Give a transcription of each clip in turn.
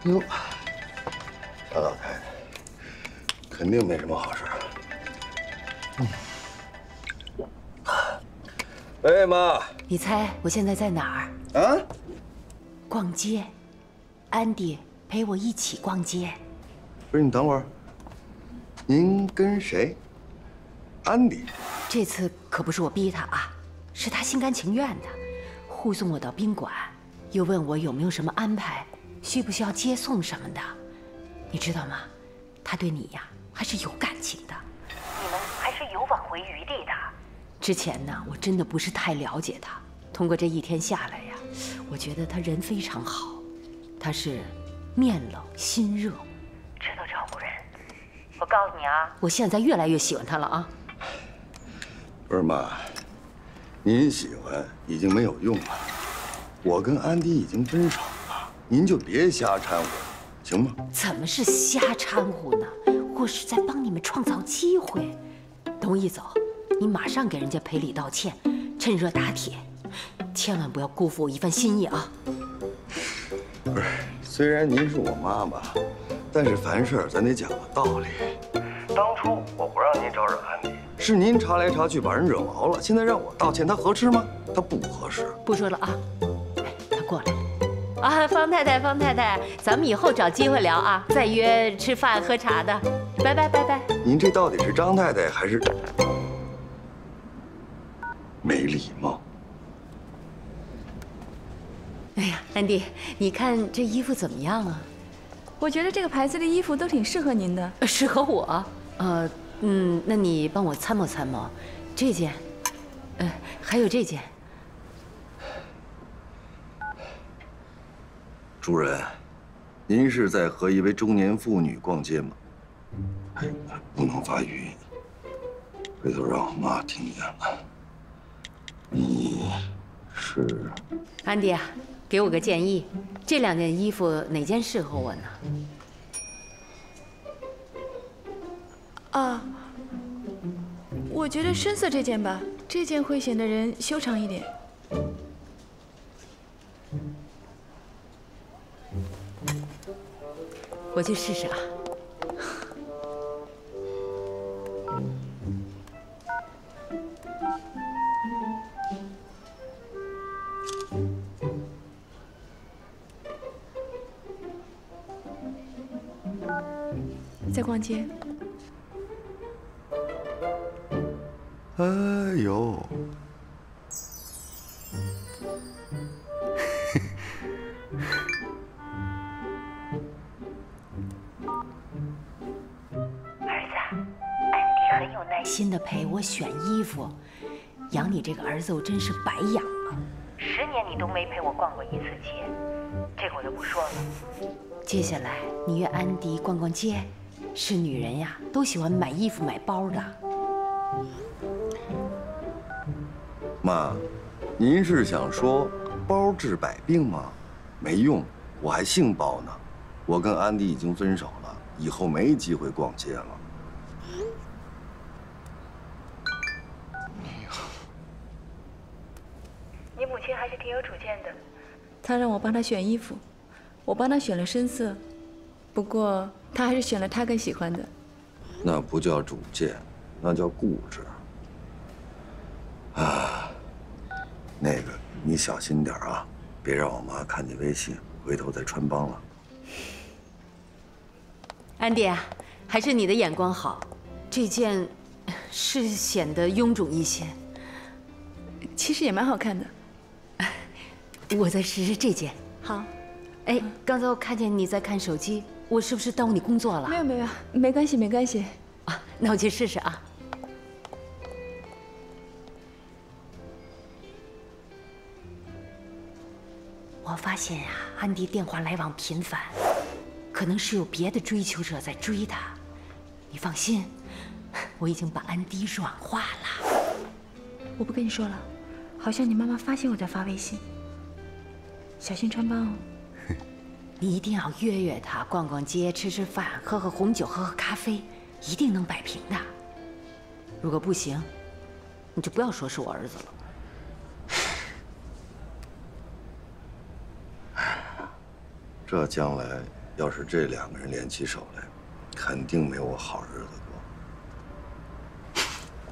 哟，这老太太肯定没什么好事。哎妈， 你猜我现在在哪儿？ 啊？ 逛街，安迪陪我一起逛街。 不是你等会儿，您跟谁？安迪？ 这次可不是我逼他啊，是他心甘情愿的，护送我到宾馆，又问我有没有什么安排，需不需要接送什么的。你知道吗？他对你呀还是有感情的，你们还是有挽回余地的。之前呢，我真的不是太了解他，通过这一天下来呀，我觉得他人非常好，他是面冷心热，知道照顾人。我告诉你啊，我现在越来越喜欢他了啊。 不是妈，您喜欢已经没有用了，我跟安迪已经分手了，您就别瞎掺和，行吗？ 怎么是瞎掺和呢？我是在帮你们创造机会。等我一走，你马上给人家赔礼道歉，趁热打铁，千万不要辜负我一番心意啊！ 不是，虽然您是我妈妈，但是凡事咱得讲个道理。当初我不让您招惹安迪，是您查来查去把人惹毛了，现在让我道歉，他合适吗？他不合适。 不说了啊，哎，他过来了。啊，方太太，方太太，咱们以后找机会聊啊，再约吃饭喝茶的。拜拜，拜拜。 您这到底是张太太还是没礼貌？ 哎呀，安迪，你看这衣服怎么样啊？ 我觉得这个牌子的衣服都挺适合您的。 适合我？那你帮我参谋参谋，这件，还有这件。 主人，您是在和一位中年妇女逛街吗？哎，不能发语音，回头让我妈听见了。你是？ 安迪啊，给我个建议，这两件衣服哪件适合我呢？ 啊，我觉得深色这件吧，这件会显得人修长一点。 我去试试啊。 在逛街。 哎呦， 儿子，安迪很有耐心的陪我选衣服，养你这个儿子我真是白养了。10年你都没陪我逛过一次街，这个我就不说了。接下来你约安迪逛逛街，是女人呀，都喜欢买衣服买包的。 妈，您是想说包治百病吗？没用，我还姓包呢。我跟安迪已经分手了，以后没机会逛街了。 你母亲还是挺有主见的。她让我帮她选衣服，我帮她选了深色，不过她还是选了她更喜欢的。 那不叫主见，那叫固执。啊，那个你小心点啊，别让我妈看见微信，回头再穿帮了。 安迪啊，还是你的眼光好，这件是显得臃肿一些。 其实也蛮好看的。 我再试试这件。 好。 哎，刚才我看见你在看手机，我是不是耽误你工作了？ 没有没有，没关系没关系。 啊，那我去试试啊。我发现呀，安迪电话来往频繁，可能是有别的追求者在追他。你放心，我已经把安迪软化了。 我不跟你说了，好像你妈妈发现我在发微信，小心穿帮哦。 你一定要约约他，逛逛街，吃吃饭，喝喝红酒，喝喝咖啡，一定能摆平的。如果不行，你就不要说是我儿子了。 这将来要是这2个人联起手来，肯定没我好日子过。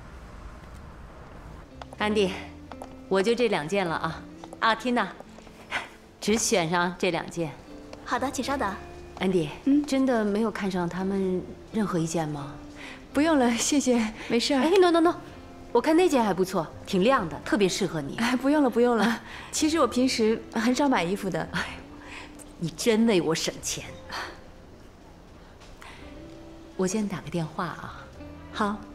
安迪，我就这2件了啊！啊，缇娜，只选上这2件。 好的，请稍等。 安迪，真的没有看上他们任何一件吗？ 不用了，谢谢，没事。 哎 ，no， 我看那件还不错，挺亮的，特别适合你。 哎，不用了，不用了。其实我平时很少买衣服的。哎， 你真为我省钱。我先打个电话啊。 好。